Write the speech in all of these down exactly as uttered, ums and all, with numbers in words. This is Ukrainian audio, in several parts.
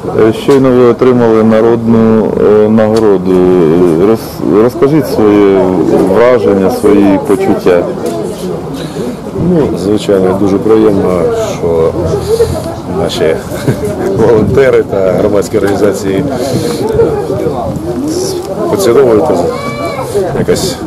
Щойно ви отримали народну нагороду. Розкажіть свої враження, свої почуття. Ну, звичайно, дуже приємно, що наші волонтери та громадські організації поціновують, якось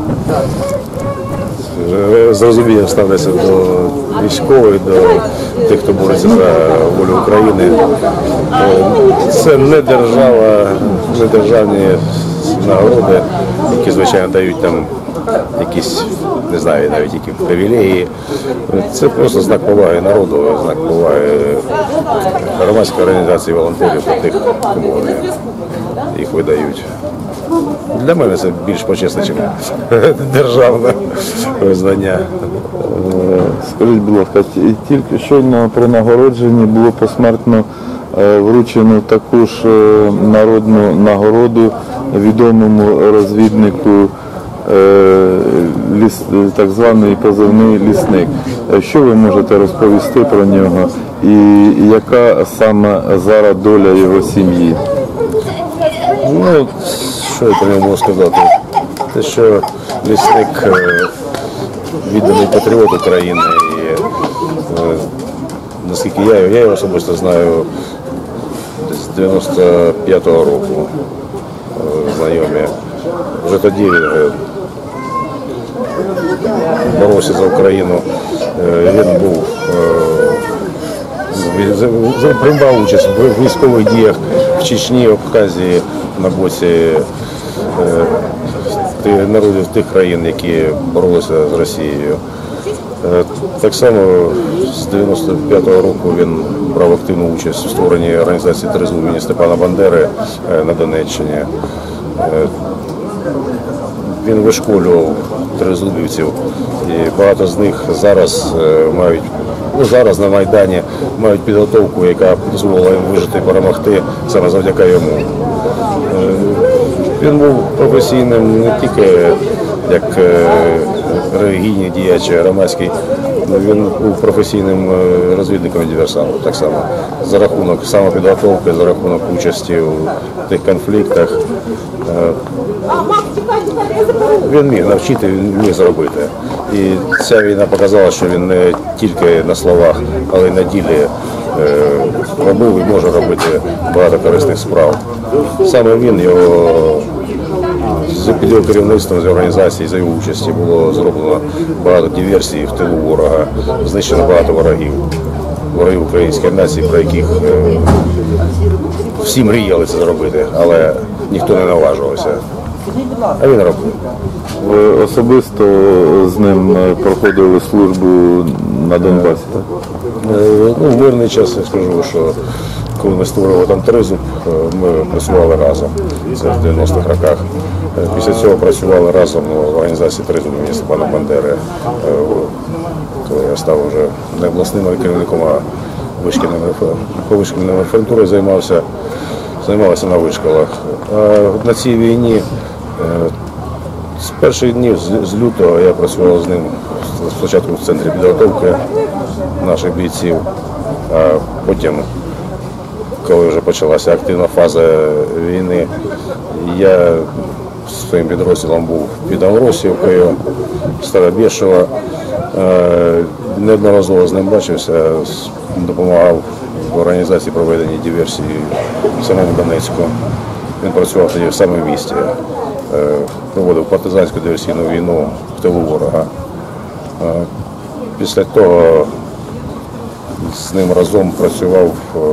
з розумінням ставляться до військових, до тих, хто бореться за волю України. Це не держава, не державні нагороди, які, звичайно, дають там якісь, не знаю, навіть які привілеї. Це просто знак поваги народу, знак поваги громадської організації волонтерів та тих, кому вони їх видають. Для мене це більш почесне, ніж державне визнання. Скажіть, будь ласка, тільки щойно при нагородженні було посмертно вручено таку ж народну нагороду відомому розвіднику, так званий позивний «Лісник». Що ви можете розповісти про нього і яка саме зараз доля його сім'ї? Ну, що я про нього можу сказати? Те, що Лісник відданий патріот України і, наскільки я, я його особисто знаю з дев'яносто п'ятого року, знайомі. Вже тоді він боровся за Україну, він був, приймав участь в військових діях в Чечні, Абхазії на боці народів тих країн, які боролися з Росією. Так само з дев'яносто п'ятого року він брав активну участь у створенні організації «Тризуб» імені Степана Бандери на Донеччині. Він вишколював тризубівців, і багато з них зараз мають, ну, зараз на Майдані мають підготовку, яка дозволила їм вижити, перемогти саме завдяки йому. Він був професійним не тільки як релігійний діяч, громадський, він був професійним розвідником і диверсантом, так само за рахунок самопідготовки, за рахунок участі у тих конфліктах. Він міг навчити, він міг зробити. І ця війна показала, що він не тільки на словах, але й на ділі робив і може робити багато корисних справ. Саме він, його, під його керівництвом, з організації, за його участі було зроблено багато диверсій в тилу ворога, знищено багато ворогів, ворогів української нації, про яких всі мріяли це зробити, але ніхто не наважувався. А він робив. Ви особисто з ним проходили службу на Донбасі, так? Ну, в мирний час я скажу, що коли ми створювали там «Тризуб», ми працювали разом в дев'яностих роках. Після цього працювали разом в організації «Тризуб» імені Степана Бандери, коли я став вже не обласним керівником, а вишкільною референтурою займався, займалася на вишколах. А на цій війні з перших днів, з лютого, я працював з ним спочатку в центрі підготовки наших бійців, а потім, коли вже почалася активна фаза війни, я своїм підрозділом був під Амросівкою, Старобєшево, неодноразово з ним бачився, допомагав в організації проведення диверсії в самому Донецьку. Він працював тоді в самому місті, проводив партизанську диверсійну війну в тилу ворога. Після того з ним разом працював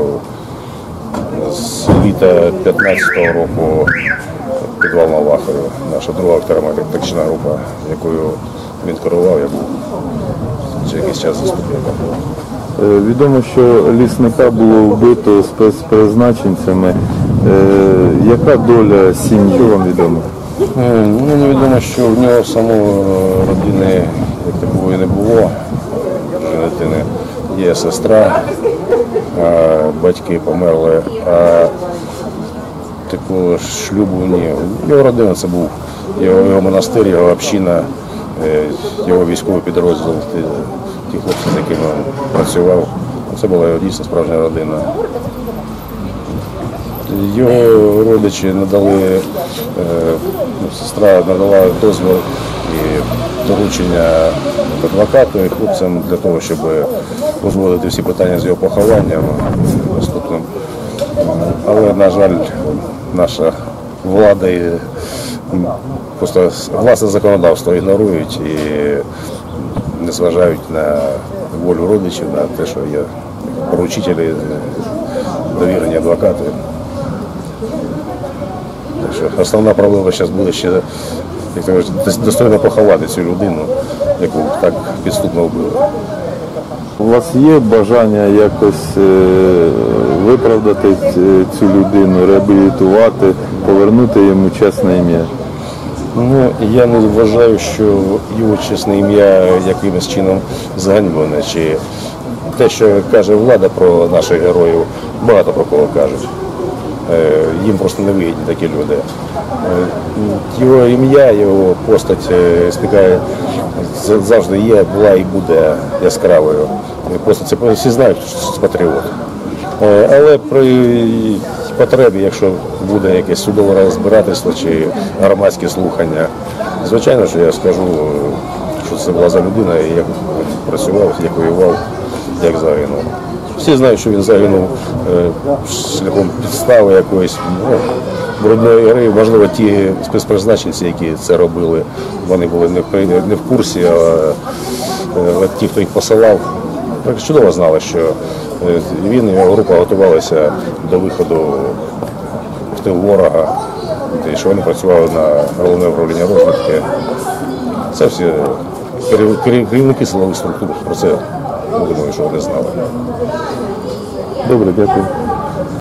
з літа п'ятнадцятого року підвал Малахові, наша друга тактична група, якою він керував, я був ще якийсь час заступником. Відомо, що Лісника було вбито спецпризначенцями. Яка доля сім'ї, вам відомо? Ну, невідомо, що в нього самого родини як такої не було, вже дитини. Є сестра, батьки померли, а такого шлюбу ні. Його родина це був, його, його монастир, його община, його військовий підрозділ, ті, ті хлопці, з якими він працював. Це була його дійсно справжня родина. Його родичі надали, е, ну, сестра надала дозвіл і доручення адвокату і хлопцям для того, щоб узгодити всі питання з його похованням наступним. Але, на жаль, наша влада і м, просто власне законодавство ігнорують і не зважають на волю родичів, на те, що є поручителі, довірені адвокати. Так що основна проблема зараз буде ще, як то кажуть, достойно поховати цю людину, яку так підступно вбили. У вас є бажання якось е, виправдати ць- цю людину, реабілітувати, повернути йому чесне ім'я? Ну, я не вважаю, що його чесне ім'я якимось чином зганьблене, чи те, що каже влада про наших героїв, багато про кого кажуть. Е, Їм просто не вигідні такі люди. Е, Його ім'я, його постать е, спікає, з- завжди є, була і буде яскравою. І просто це всі знають, що це патріот. Е, Але при потребі, якщо буде якесь судове розбирательство чи громадські слухання, звичайно, що я скажу, що це була за людина, і як працював, як воював, як загинув. Всі знають, що він загинув е, шляхом підстави якоїсь, ну, брудної гри. Можливо, ті спецпризначенці, які це робили, вони були не в, при- не в курсі, а е, ті, хто їх посилав, так чудово знали, що е, він і його група готувалися до виходу в тил ворога, і що вони працювали на головне управління розвідки. Це всі керів- керів- керівники силових структур про це, я думаю, що вони знали. Добре, дякую.